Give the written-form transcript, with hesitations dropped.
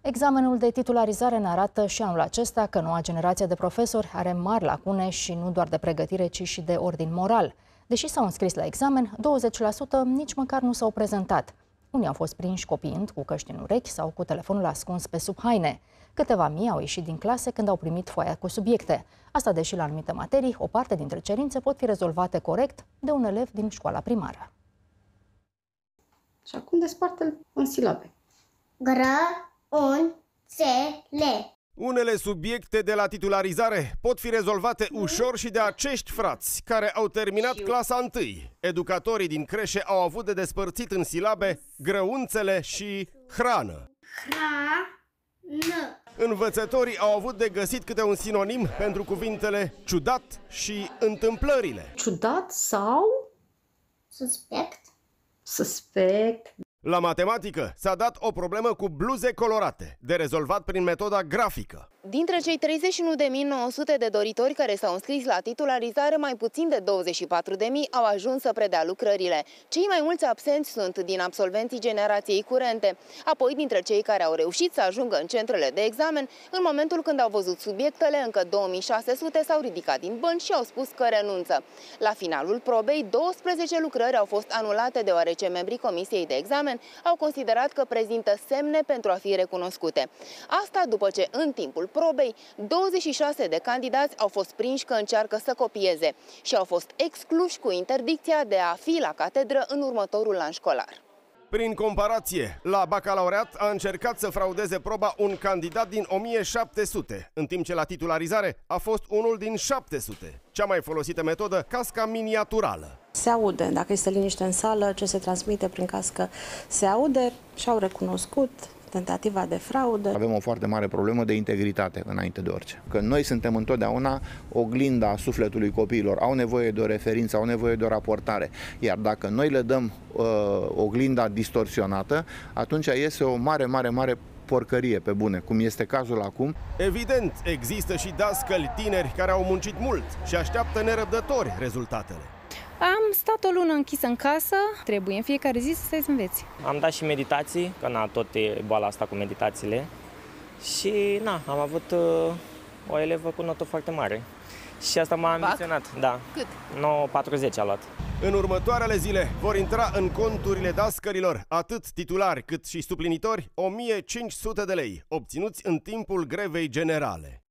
Examenul de titularizare ne arată și anul acesta că noua generație de profesori are mari lacune și nu doar de pregătire, ci și de ordin moral. Deși s-au înscris la examen, 20% nici măcar nu s-au prezentat. Unii au fost prinși copiind cu căști în urechi sau cu telefonul ascuns pe sub haine. Câteva mii au ieșit din clase când au primit foaia cu subiecte. Asta deși la anumite materii, o parte dintre cerințe pot fi rezolvate corect de un elev din școala primară. Și acum desparte-l în silabe. Grăunțele. Unele subiecte de la titularizare pot fi rezolvate ușor și de acești frați care au terminat clasa 1. Educatorii din creșe au avut de despărțit în silabe grăunțele și hrană. Învățătorii au avut de găsit câte un sinonim pentru cuvintele ciudat și întâmplările. Ciudat sau Suspect. suspect. La matematică s-a dat o problemă cu bluze colorate, de rezolvat prin metoda grafică. Dintre cei 31.900 de doritori care s-au înscris la titularizare, mai puțin de 24.000 au ajuns să predea lucrările. Cei mai mulți absenți sunt din absolvenții generației curente. Apoi, dintre cei care au reușit să ajungă în centrele de examen, în momentul când au văzut subiectele, încă 2600 s-au ridicat din bănci și au spus că renunță. La finalul probei, 12 lucrări au fost anulate deoarece membrii comisiei de examen au considerat că prezintă semne pentru a fi recunoscute. Asta după ce, în timpul probei, 26 de candidați au fost prinși că încearcă să copieze și au fost excluși cu interdicția de a fi la catedră în următorul an școlar. Prin comparație, la bacalaureat a încercat să fraudeze proba un candidat din 1700, în timp ce la titularizare a fost unul din 700. Cea mai folosită metodă, casca miniaturală. Se aude, dacă este liniște în sală, ce se transmite prin cască se aude și au recunoscut tentativa de fraudă. Avem o foarte mare problemă de integritate înainte de orice. Că noi suntem întotdeauna oglinda sufletului copiilor. Au nevoie de o referință, au nevoie de o raportare. Iar dacă noi le dăm oglinda distorsionată, atunci iese o mare porcărie pe bune, cum este cazul acum. Evident, există și dascăli tineri care au muncit mult și așteaptă nerăbdători rezultatele. Am stat o lună închisă în casă, trebuie în fiecare zi să stai să înveți. Am dat și meditații, că tot e boala asta cu meditațiile. Și am avut o elevă cu notă foarte mare. Și asta m-a ambiționat. Da. Cât? 9,40 a luat. În următoarele zile vor intra în conturile dascălilor, atât titulari cât și suplinitori, 1500 de lei, obținuți în timpul grevei generale.